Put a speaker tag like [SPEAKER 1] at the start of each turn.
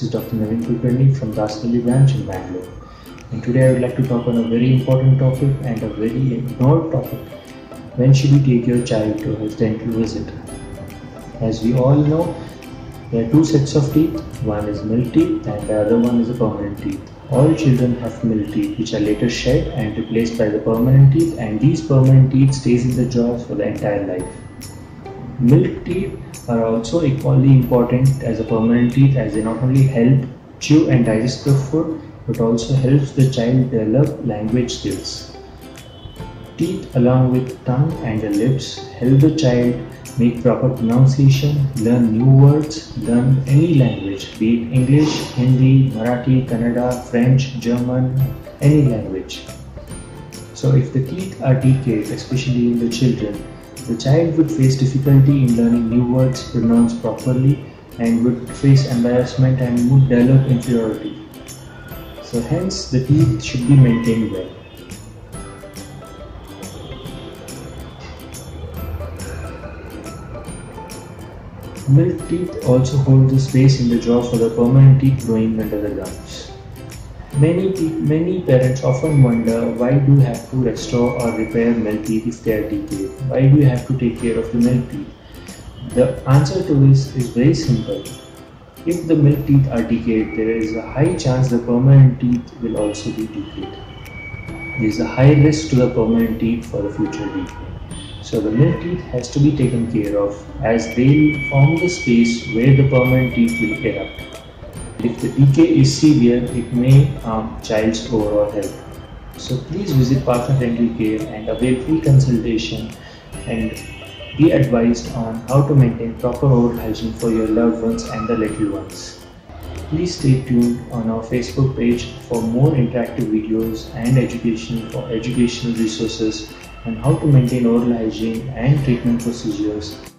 [SPEAKER 1] This is Dr. Naveen Kulkarni from Dasali branch in Bangalore. And today I would like to talk on a very important topic and a very ignored topic. When should you take your child to his dental visit? As we all know, there are two sets of teeth. One is milk teeth and the other one is a permanent teeth. All children have milk teeth which are later shed and replaced by the permanent teeth, and these permanent teeth stays in the jaw for the entire life. Milk teeth are also equally important as a permanent teeth, as they not only help chew and digest the food but also helps the child develop language skills. Teeth along with tongue and the lips help the child make proper pronunciation, learn new words, learn any language, be it English, Hindi, Marathi, Kannada, French, German, any language. So if the teeth are decayed, especially in the children, the child would face difficulty in learning new words pronounced properly and would face embarrassment and would develop inferiority. So hence the teeth should be maintained well. Milk teeth also hold the space in the jaw for the permanent teeth growing under the gums. Many parents often wonder, why do you have to restore or repair milk teeth if they are decayed? Why do you have to take care of the milk teeth? The answer to this is very simple. If the milk teeth are decayed, there is a high chance the permanent teeth will also be decayed. There is a high risk to the permanent teeth for the future decay. So the milk teeth has to be taken care of, as they will form the space where the permanent teeth will erupt. If the decay is severe, it may harm child's overall health. So please visit Partha Dental Care and avail free consultation and be advised on how to maintain proper oral hygiene for your loved ones and the little ones. Please stay tuned on our Facebook page for more interactive videos and educational resources on how to maintain oral hygiene and treatment procedures